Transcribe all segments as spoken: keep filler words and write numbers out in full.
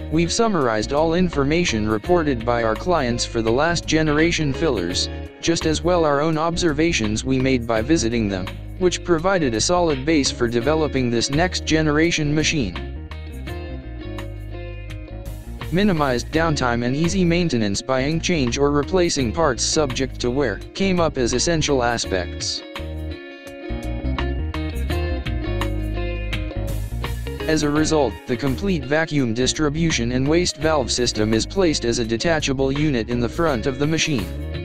We've summarized all information reported by our clients for the last generation fillers, just as well our own observations we made by visiting them, which provided a solid base for developing this next generation machine. Minimized downtime and easy maintenance by ink change or replacing parts subject to wear came up as essential aspects. As a result, the complete vacuum distribution and waste valve system is placed as a detachable unit in the front of the machine.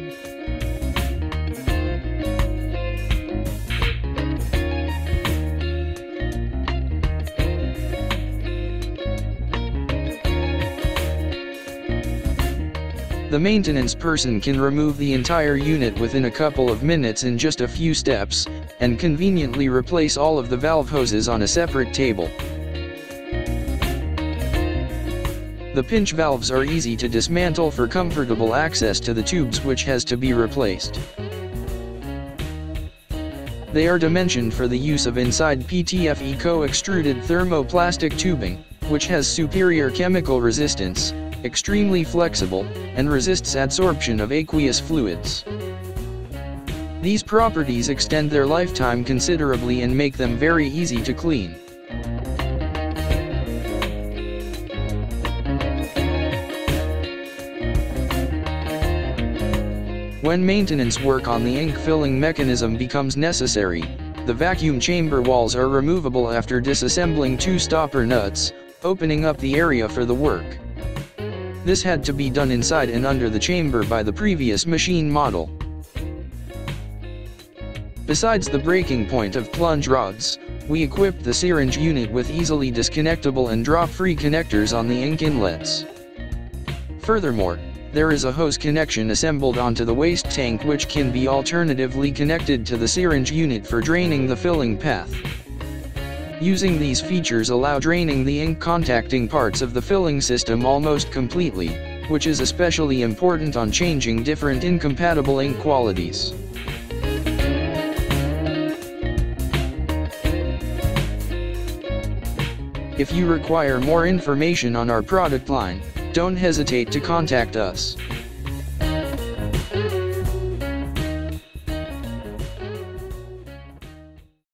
The maintenance person can remove the entire unit within a couple of minutes in just a few steps, and conveniently replace all of the valve hoses on a separate table. The pinch valves are easy to dismantle for comfortable access to the tubes which has to be replaced. They are dimensioned for the use of inside P T F E co-extruded thermoplastic tubing, which has superior chemical resistance, extremely flexible, and resists adsorption of aqueous fluids. These properties extend their lifetime considerably and make them very easy to clean. When maintenance work on the ink filling mechanism becomes necessary, the vacuum chamber walls are removable after disassembling two stopper nuts, opening up the area for the work. This had to be done inside and under the chamber by the previous machine model. Besides the breaking point of plunge rods, we equipped the syringe unit with easily disconnectable and drop-free connectors on the ink inlets. Furthermore, there is a hose connection assembled onto the waste tank which can be alternatively connected to the syringe unit for draining the filling path. Using these features allow draining the ink contacting parts of the filling system almost completely, which is especially important on changing different incompatible ink qualities. If you require more information on our product line, don't hesitate to contact us.